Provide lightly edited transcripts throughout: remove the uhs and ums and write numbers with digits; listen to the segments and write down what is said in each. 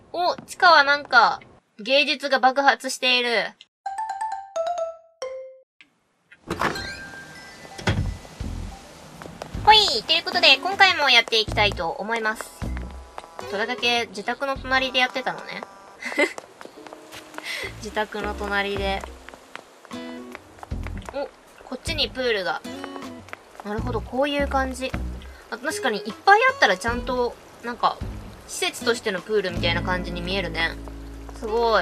お、地下はなんか、芸術が爆発している。ほい！ということで、今回もやっていきたいと思います。それだけ自宅の隣でやってたのね。自宅の隣で。お、こっちにプールが。なるほど、こういう感じ。あ、確かにいっぱいあったらちゃんと、なんか、施設としてのプールみたいな感じに見えるね。すごい。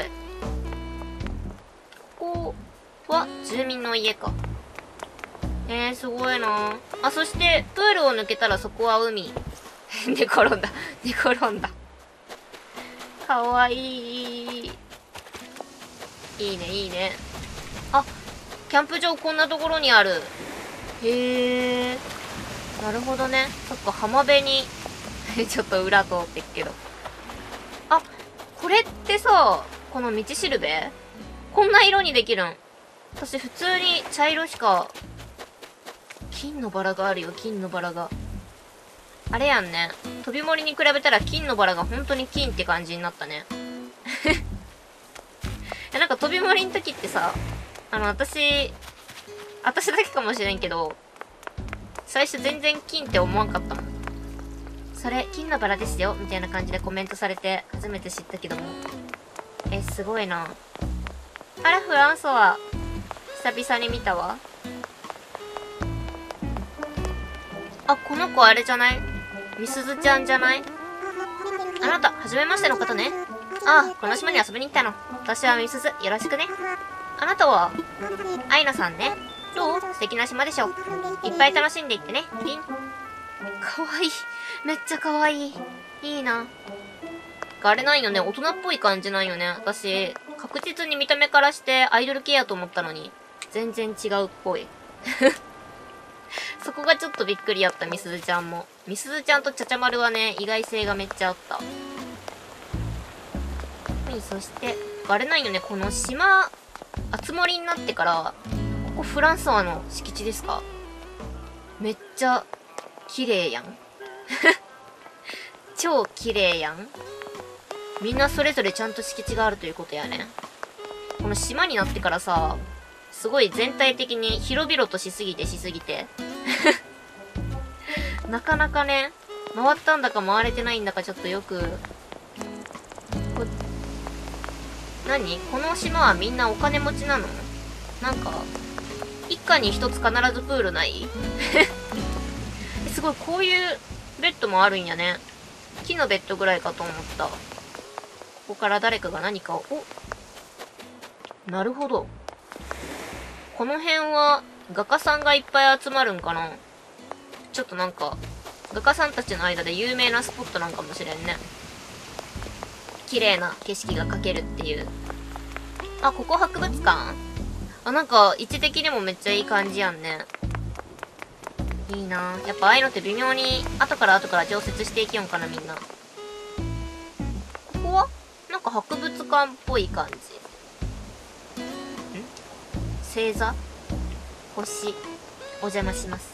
ここは住民の家か。すごいなあ。そして、プールを抜けたらそこは海。寝転んだ。寝転んだ。かわいい。いいね、いいね。あ、キャンプ場こんなところにある。へえ。なるほどね。そっか、浜辺にちょっと裏通ってっけど。あ、これってさ、この道しるべこんな色にできるん。私普通に茶色しか、金のバラがあるよ、金のバラが。あれやんね。飛び森に比べたら金のバラが本当に金って感じになったね。なんか飛び森の時ってさ、私だけかもしれんけど、最初全然金って思わんかったもん。それ、金のバラですよ、みたいな感じでコメントされて、初めて知ったけども。すごいな。あら、フランソワ。久々に見たわ。あ、この子あれじゃない？みすずちゃんじゃない？あなた、はじめましての方ね。ああ、この島に遊びに来たの。私はみすず、よろしくね。あなたは、アイナさんね。どう？素敵な島でしょ。いっぱい楽しんでいってね。ピン。かわいい。めっちゃかわいい。いいな。あれなんよね、大人っぽい感じなんよね。私、確実に見た目からしてアイドル系やと思ったのに、全然違うっぽい。そこがちょっとびっくりやった、みすずちゃんも。みすずちゃんとちゃちゃまるはね、意外性がめっちゃあった。はい、そして、あれなんよね、この島、あつ森になってから、ここフランソワの敷地ですか？めっちゃ、綺麗やん。超綺麗やん。みんなそれぞれちゃんと敷地があるということやね。この島になってからさ、すごい全体的に広々としすぎてなかなかね、回ったんだか回れてないんだかちょっとよく、何？この島はみんなお金持ちなの？なんか、一家に一つ必ずプールないすごい、こういうベッドもあるんやね。木のベッドぐらいかと思った。ここから誰かが何かを、なるほど。この辺は、画家さんがいっぱい集まるんかな？ちょっとなんか、画家さんたちの間で有名なスポットなんかもしれんね。綺麗な景色が描けるっていう。あ、ここ博物館？あ、なんか、位置的にもめっちゃいい感じやんね。いいなぁ。やっぱああいうのって微妙に、後から常設していきよんかな、みんな。ここはなんか博物館っぽい感じ。星座？星。お邪魔します。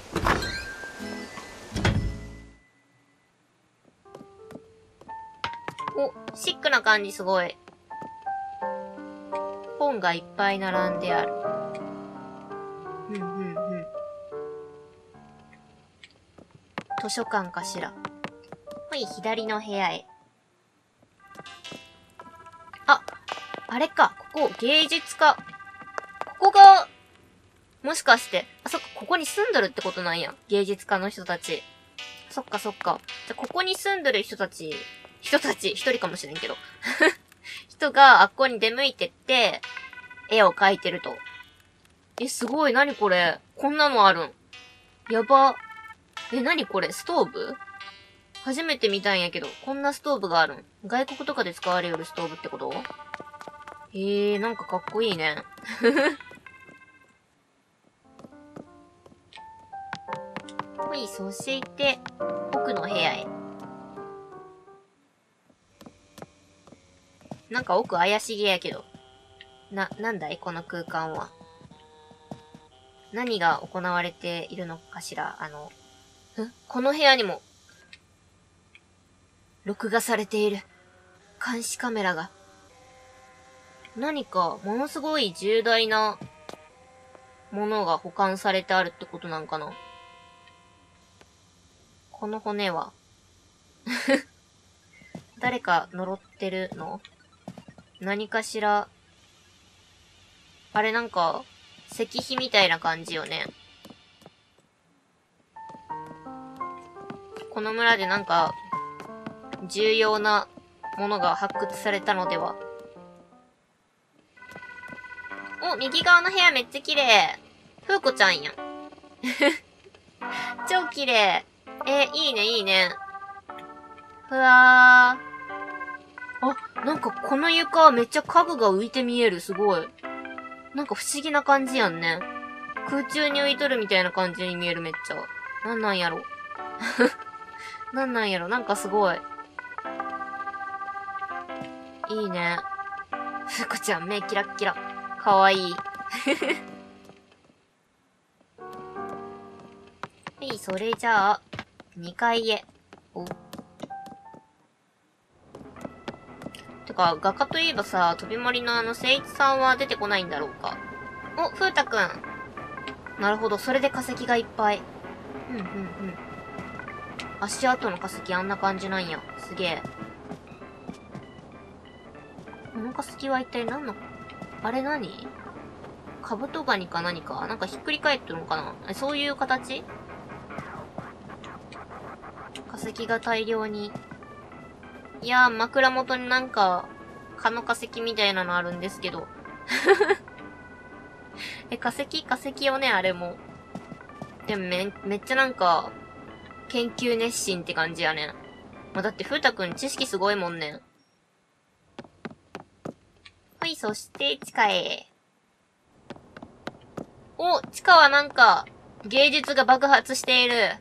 お、シックな感じすごい。本がいっぱい並んである。図書館かしら。はい、左の部屋へ。あ、あれか。ここ、芸術家。ここが、もしかして、あ、そっか、ここに住んどるってことなんや。芸術家の人たち。そっかそっか。じゃ、ここに住んどる人たち、一人かもしれんけど。人があっこに出向いてって、絵を描いてると。すごい、なにこれ。こんなのあるん。やば。なにこれ、ストーブ？初めて見たんやけど、こんなストーブがあるん。外国とかで使われるストーブってこと？なんかかっこいいね。はい、そして、奥の部屋へ。なんか奥怪しげやけど。なんだいこの空間は。何が行われているのかしら。この部屋にも、録画されている。 監視カメラが。何か、ものすごい重大なものが保管されてあるってことなんかな。この骨は。誰か呪ってるの？何かしら。あれなんか、石碑みたいな感じよね。この村でなんか、重要なものが発掘されたのでは。お、右側の部屋めっちゃ綺麗。ふうこちゃんやん。超綺麗。いいね、いいね。ふわー。あ、なんかこの床めっちゃ家具が浮いて見える。すごい。なんか不思議な感じやんね。空中に浮いとるみたいな感じに見えるめっちゃ。なんなんやろ。なんなんやろ。なんかすごい。いいね。ふうこちゃん目キラッキラ。かわいい。はい、それじゃあ、2階へ。お。てか、画家といえばさ、飛び森の聖一さんは出てこないんだろうか。お、ふうたくん。なるほど、それで化石がいっぱい。足跡の化石あんな感じなんや。すげえ。この化石は一体何の、あれ何？カブトガニか何かなんかひっくり返ってるのかな？そういう形？化石が大量に。いやー、枕元になんか、蚊の化石みたいなのあるんですけど。化石よね、あれも。でもめっちゃなんか、研究熱心って感じやね。まあ、だって、ふうたくん知識すごいもんね。はい、そして、地下へ。お、地下はなんか、芸術が爆発している。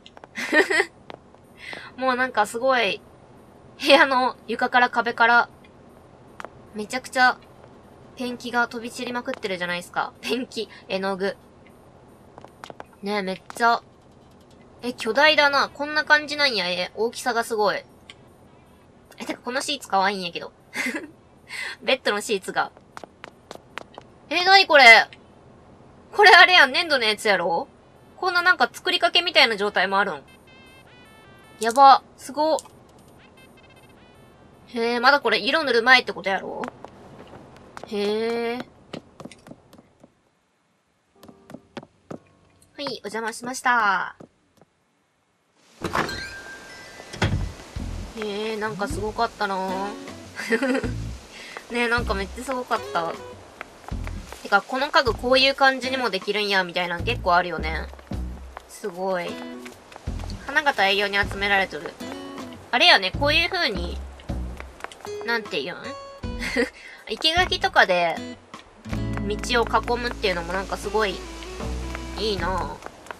もうなんかすごい、部屋の床から壁から、めちゃくちゃ、ペンキが飛び散りまくってるじゃないですか。ペンキ、絵の具。ねえ、めっちゃ、巨大だな。こんな感じなんや。大きさがすごい。てかこのシーツ可愛いんやけど。ベッドのシーツが。なにこれ？これあれやん、粘土のやつやろ？こんななんか作りかけみたいな状態もあるん？やば。すご。へえ、まだこれ色塗る前ってことやろ？へえ。はい、お邪魔しました。へえ、なんかすごかったなぁ。ねえ、なんかめっちゃすごかった。てか、この家具こういう感じにもできるんや、みたいなの結構あるよね。すごい。花が大量に集められとる。あれやね、こういう風に、なんて言うん生垣とかで、道を囲むっていうのもなんかすごい、いいなぁ。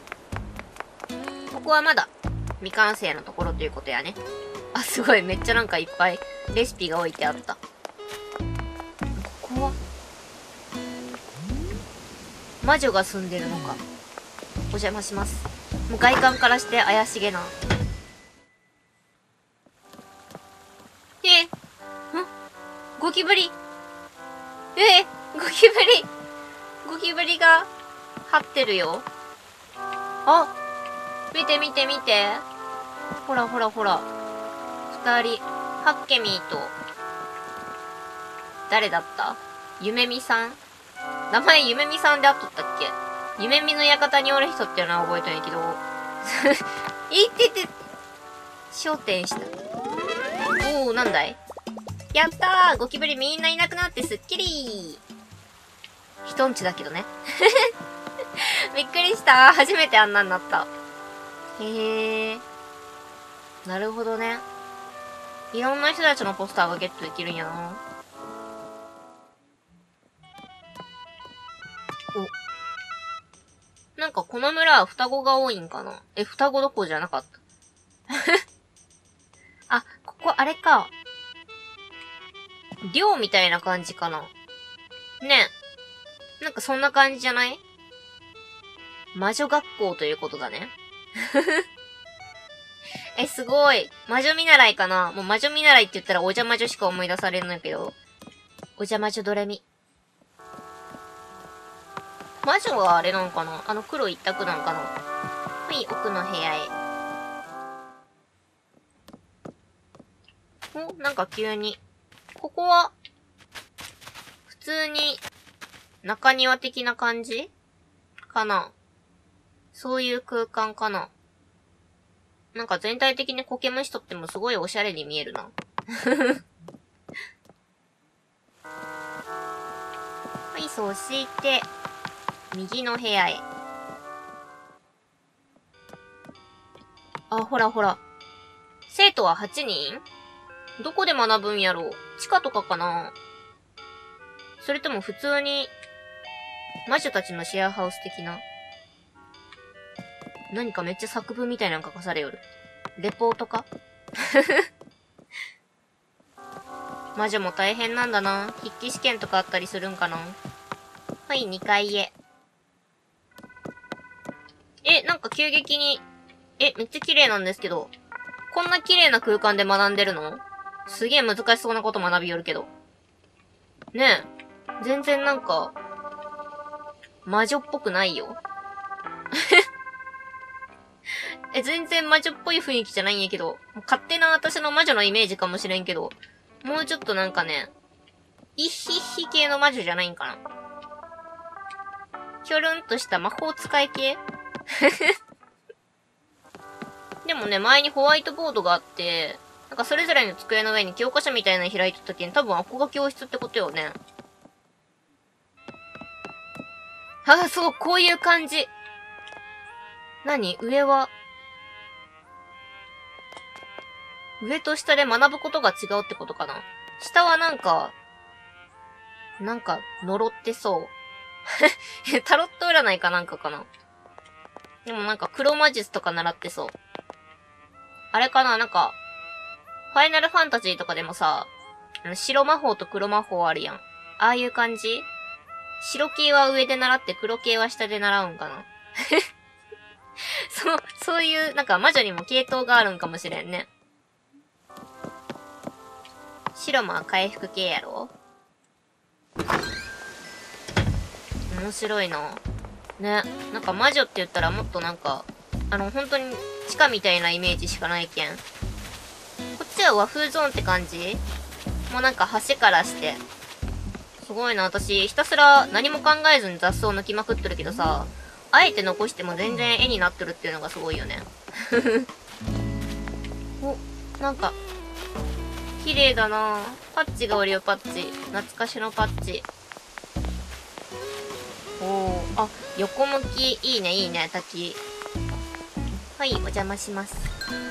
ここはまだ、未完成のところということやね。あ、すごい、めっちゃなんかいっぱい、レシピが置いてあった。ここは魔女が住んでるのか。お邪魔します。もう外観からして怪しげな。ゴキブリ。ゴキブリ。ゴキブリが張ってるよ。あ、見て見て見て。ほらほらほら。二人。ハッケミーと、誰だった？ゆめみさん？名前ゆめみさんであっとったっけ？ゆめみの館におる人っていうのは覚えとんやけど。いってて、焦点した。おー、なんだい？やったー！ゴキブリみんないなくなってすっきりー！人んちだけどね。びっくりしたー。初めてあんなになった。へー。なるほどね。いろんな人たちのポスターがゲットできるんやな。お。なんかこの村は双子が多いんかな？双子どころじゃなかった。あ、ここあれか。寮みたいな感じかな。ねえ。なんかそんな感じじゃない？魔女学校ということだね。 すごい。魔女見習いかな？もう魔女見習いって言ったらお邪魔女しか思い出されるんだけど。お邪魔女ドレミ。魔女はあれなんかな？黒一択なんかな？はい、奥の部屋へ。なんか急に。ここは、普通に、中庭的な感じかな？そういう空間かな？なんか全体的に苔むしとってもすごいおしゃれに見えるな。はい、そして、右の部屋へ。あ、ほらほら。生徒は8人？どこで学ぶんやろ？地下とかかな？それとも普通に、魔女たちのシェアハウス的な？何かめっちゃ作文みたいなの書かされよる。レポートか？魔女も大変なんだな。筆記試験とかあったりするんかな？はい、2階へ。なんか急激に、めっちゃ綺麗なんですけど。こんな綺麗な空間で学んでるの？すげえ難しそうなこと学びよるけど。ねえ。全然なんか、魔女っぽくないよ。全然魔女っぽい雰囲気じゃないんやけど。勝手な私の魔女のイメージかもしれんけど。もうちょっとなんかね、イッヒッヒ系の魔女じゃないんかな。ひょるんとした魔法使い系でもね、前にホワイトボードがあって、なんかそれぞれの机の上に教科書みたいなの開いた時に多分あこが教室ってことよね。そう、こういう感じ。何？上は、上と下で学ぶことが違うってことかな？下はなんか、呪ってそう。タロット占いかなんかかな？でもなんか黒魔術とか習ってそう。あれかな？なんか、ファイナルファンタジーとかでもさ、白魔法と黒魔法あるやん。ああいう感じ？白系は上で習って黒系は下で習うんかな？そういう、なんか魔女にも系統があるんかもしれんね。白魔は回復系やろ？面白いな。ね。なんか魔女って言ったらもっとなんか、本当に地下みたいなイメージしかないけん。こっちは和風ゾーンって感じ？もうなんか橋からして。すごいな、私、ひたすら何も考えずに雑草抜きまくってるけどさ、あえて残しても全然絵になってるっていうのがすごいよね。お、なんか、綺麗だな。パッチがおるよ、パッチ。懐かしのパッチ。横向き、いいね、いいね、滝。はい、お邪魔します。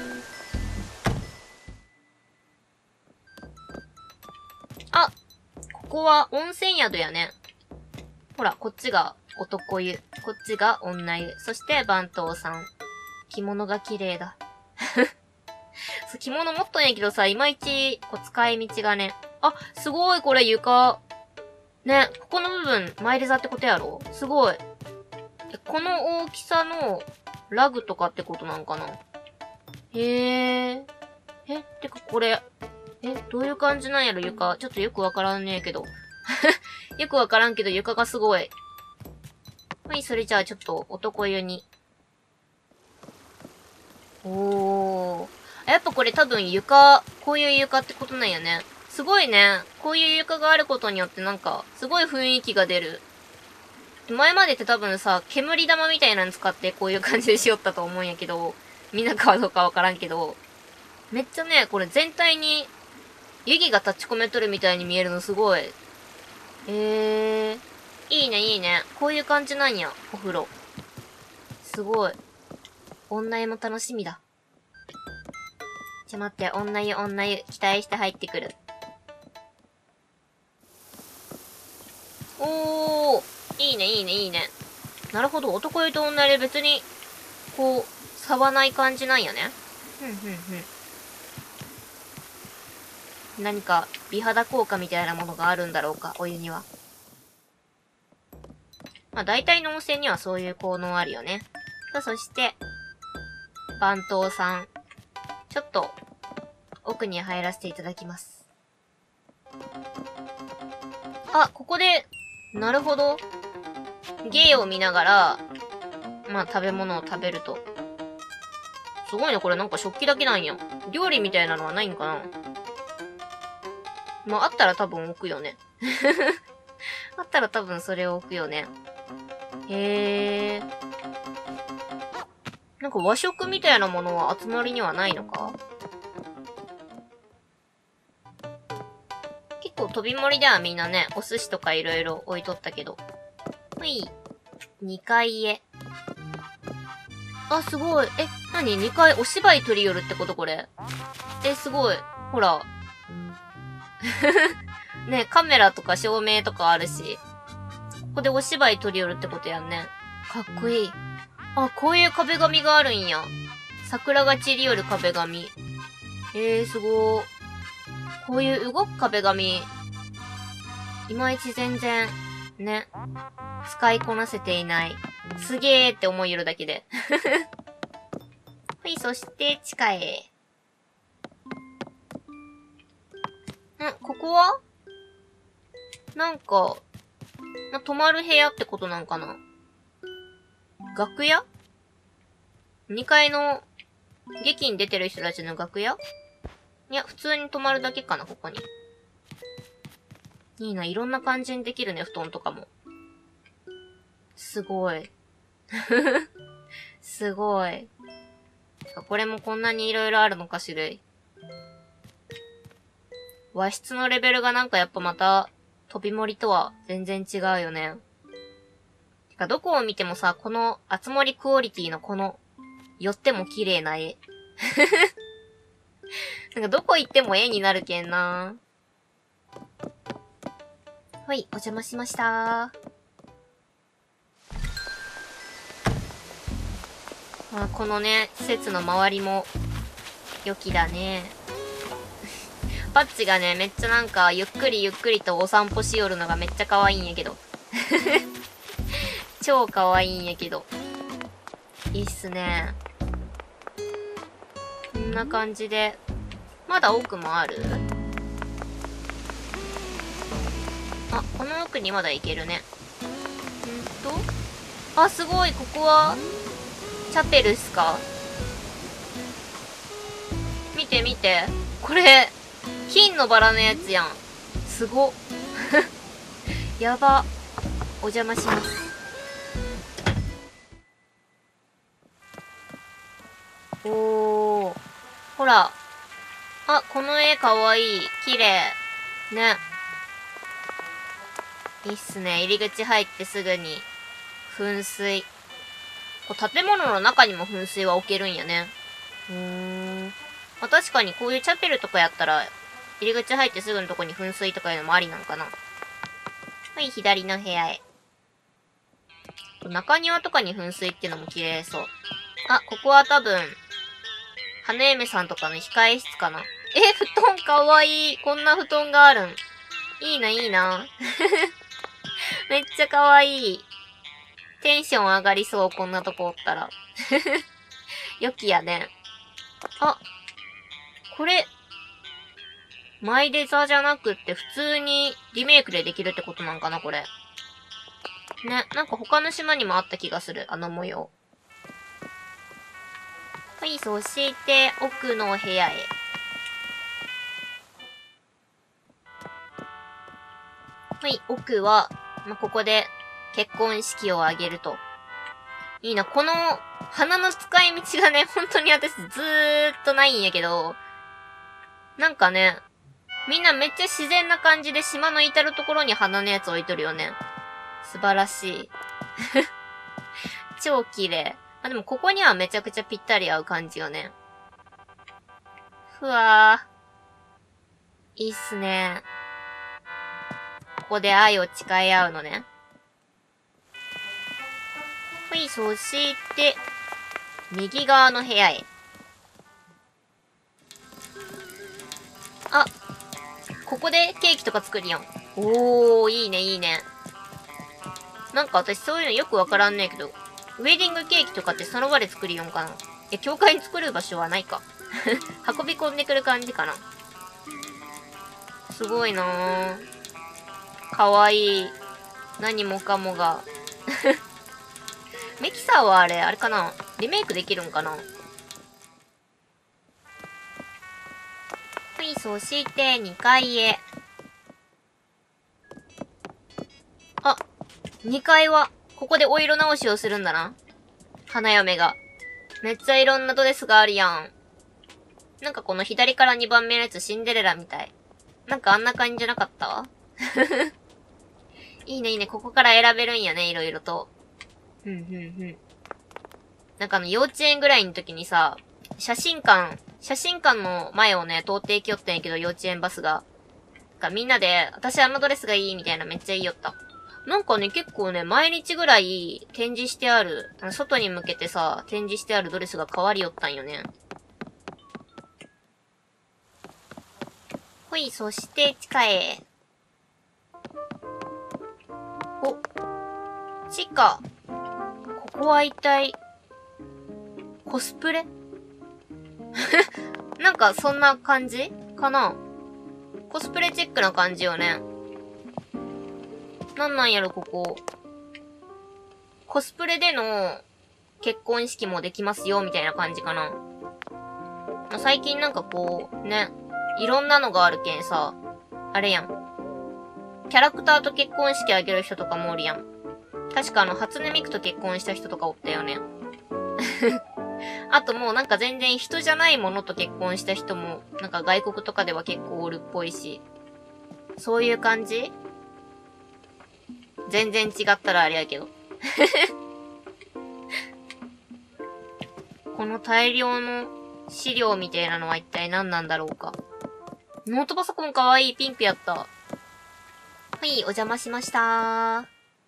ここは温泉宿やね。ほら、こっちが男湯。こっちが女湯。そして番頭さん。着物が綺麗だ。着物持っとんやけどさ、いまいち、使い道がね。すごい、これ床。ね、ここの部分、マイル座ってことやろ？すごい。この大きさのラグとかってことなんかな？へえ。てかこれ、どういう感じなんやろ、床。ちょっとよくわからんねえけど。よくわからんけど床がすごい。はい、それじゃあちょっと男湯に。やっぱこれ多分床、こういう床ってことなんやね。すごいね。こういう床があることによってなんか、すごい雰囲気が出る。前までって多分さ、煙玉みたいなの使ってこういう感じでしよったと思うんやけど、みんなかどうかわからんけど、めっちゃね、これ全体に湯気が立ち込めとるみたいに見えるのすごい。いいねいいね。こういう感じなんや、お風呂。すごい。女湯も楽しみだ。待って、女湯、期待して入ってくる。いいね、いいね、いいね。なるほど、男湯と女湯で別に、差はない感じなんやね。何か、美肌効果みたいなものがあるんだろうか、お湯には。まあ、大体の温泉にはそういう効能あるよね。そして、番頭さん。 ちょっと、奥に入らせていただきます。あ、ここで、なるほど。芸を見ながら、まあ食べ物を食べると。すごいね、これなんか食器だけなんや。料理みたいなのはないんかな。まああったら多分置くよね。あったら多分それを置くよね。へえ。なんか和食みたいなものは集まりにはないのか？結構飛び盛りではみんなね、お寿司とかいろいろ置いとったけど。はい。2階へ。あ、すごい。何 ?2 階お芝居取り寄るってことこれ。すごい。ほら。ね、カメラとか照明とかあるし。ここでお芝居取り寄るってことやんね。かっこいい。あ、こういう壁紙があるんや。桜が散り寄る壁紙。すごー。こういう動く壁紙、いまいち全然、ね、使いこなせていない。すげーって思いよるだけで。はい、そして、地下へ。ここはなんか、泊まる部屋ってことなんかな？楽屋？ 2 階の劇に出てる人たちの楽屋？いや、普通に泊まるだけかな、ここに。いいな、いろんな感じにできるね、布団とかも。すごい。すごい。これもこんなにいろいろあるのかしら。和室のレベルがなんかやっぱまた、飛び盛りとは全然違うよね。てか、どこを見てもさ、この、あつ森クオリティのこの、寄っても綺麗な絵。なんかどこ行っても絵になるけんな。はい、お邪魔しましたー。このね、施設の周りも、良きだね。パッチがね、めっちゃなんか、ゆっくりゆっくりとお散歩しよるのがめっちゃ可愛いんやけど。超可愛いんやけど。いいっすね。こんな感じで。まだ奥もある？あ、この奥にまだ行けるね。あ、すごい、ここは、チャペルっすか？見て見て。これ、金のバラのやつやん。すご。やば。お邪魔します。おー。ほら。あ、この絵かわいい。綺麗。ね。いいっすね。入り口入ってすぐに、噴水。建物の中にも噴水は置けるんやね。まあ、確かにこういうチャペルとかやったら、入り口入ってすぐのとこに噴水とかいうのもありなんかな。はい、左の部屋へ。中庭とかに噴水っていうのも綺麗そう。あ、ここは多分、花嫁さんとかの控え室かな。布団かわいい。こんな布団があるん。いいな、いいな。めっちゃかわいい。テンション上がりそう、こんなとこおったら。良きやね。あ、これ、マイデザじゃなくって普通にリメイクでできるってことなんかな、これ。ね、なんか他の島にもあった気がする、あの模様。はい、そして、奥の部屋へ。はい、奥は、まあ、ここで結婚式を挙げると。いいな、この花の使い道がね、本当に私ずーっとないんやけど、なんかね、みんなめっちゃ自然な感じで島の至るところに花のやつ置いとるよね。素晴らしい。超綺麗。あ、でもここにはめちゃくちゃぴったり合う感じよね。ふわー。いいっすね。ここで愛を誓い合うのね。はい、そして、右側の部屋へ。あ、ここでケーキとか作るやん。おー、いいね、いいね。なんか私そういうのよくわからんねえけど、ウェディングケーキとかってその場で作るよんかな。教会に作る場所はないか。 運び込んでくる感じかな。すごいなぁ。かわいい。何もかもが。メキサーはあれかな、リメイクできるんかな。はい、そして2階へ。あ、2階は、ここでお色直しをするんだな。花嫁が。めっちゃいろんなドレスがあるやん。なんかこの左から2番目のやつシンデレラみたい。なんかあんな感じじゃなかったいいねいいね。ここから選べるんやね、いろいろと。なんか幼稚園ぐらいの時にさ、写真館の前をね、通って行きよったんやけど、幼稚園バスが。なんかみんなで、私あのドレスがいいみたいなめっちゃ言いよった。なんかね、結構ね、毎日ぐらい展示してある、外に向けてさ、展示してあるドレスが変わりよったんよね。ほい、そして地下へ。お、地下。ここは一体、コスプレなんかそんな感じかな。コスプレチックな感じよね。なんやろ、ここ。コスプレでの結婚式もできますよ、みたいな感じかな。まあ、最近なんかこう、ね、いろんなのがあるけんさ、あれやん。キャラクターと結婚式あげる人とかもおるやん。確か初音ミクと結婚した人とかおったよね。あともうなんか全然人じゃないものと結婚した人も、なんか外国とかでは結構おるっぽいし。そういう感じ？全然違ったらあれやけど。この大量の資料みたいなのは一体何なんだろうか。ノートパソコンかわいい、ピンクやった。はい、お邪魔しましたー。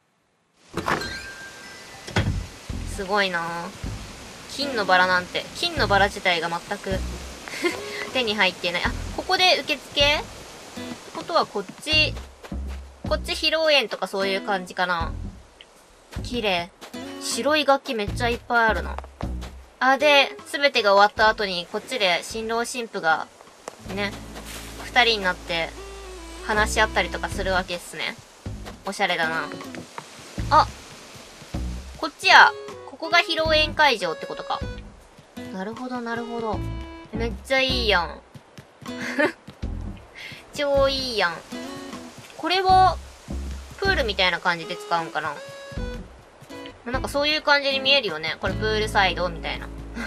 すごいなぁ。金のバラなんて、金のバラ自体が全く手に入ってない。あ、ここで受付？ってことはこっち披露宴とかそういう感じかな。綺麗。白い楽器めっちゃいっぱいあるな。あ、で、すべてが終わった後にこっちで新郎新婦が、ね、二人になって話し合ったりとかするわけっすね。おしゃれだな。あ、こっちや。ここが披露宴会場ってことか。なるほど、なるほど。めっちゃいいやん。超いいやん。これは、プールみたいな感じで使うんかな。なんかそういう感じに見えるよね。これプールサイドみたいな。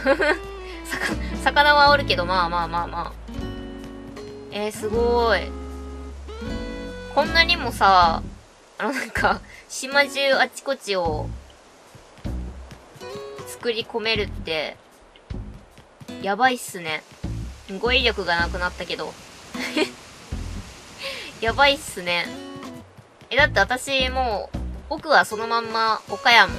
魚はおるけど、まあまあまあまあ。すごーい。こんなにもさ、なんか、島中あちこちを、作り込めるって、やばいっすね。語彙力がなくなったけど。やばいっすね。だって私もう、僕はそのまんま岡山。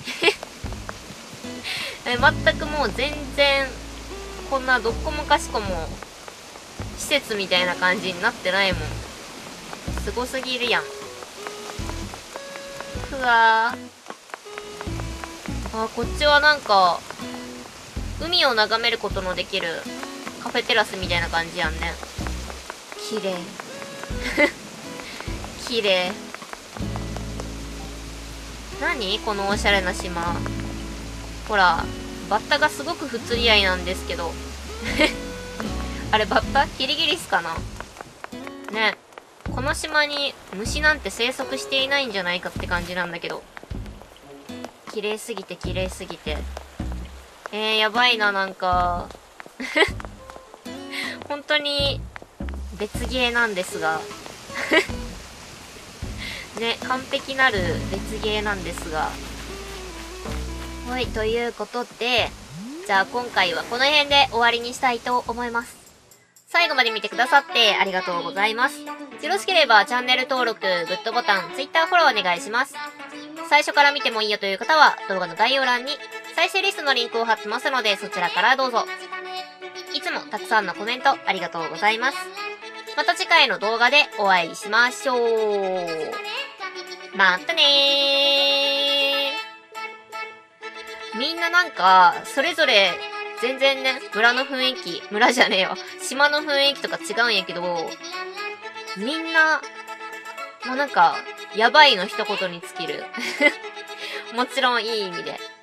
全くもう全然、こんなどっこもかしこも、施設みたいな感じになってないもん。すごすぎるやん。ふわー。あ、こっちはなんか、海を眺めることのできるカフェテラスみたいな感じやんね。綺麗。綺麗。何このおしゃれな島。ほら、バッタがすごく不釣り合いなんですけど。あれバッタ？キリギリスかな？ね。この島に虫なんて生息していないんじゃないかって感じなんだけど。綺麗すぎて綺麗すぎて。やばいな、なんか。本当に、別ゲーなんですが。ね、完璧なる別ゲーなんですが。はい、ということで、じゃあ今回はこの辺で終わりにしたいと思います。最後まで見てくださってありがとうございます。よろしければチャンネル登録、グッドボタン、Twitter フォローお願いします。最初から見てもいいよという方は動画の概要欄に再生リストのリンクを貼ってますのでそちらからどうぞ。いつもたくさんのコメントありがとうございます。また次回の動画でお会いしましょう。またねー。みんななんか、それぞれ全然ね、村の雰囲気、村じゃねえよ。島の雰囲気とか違うんやけど、みんな、もうなんか、やばいの一言に尽きる。もちろんいい意味で。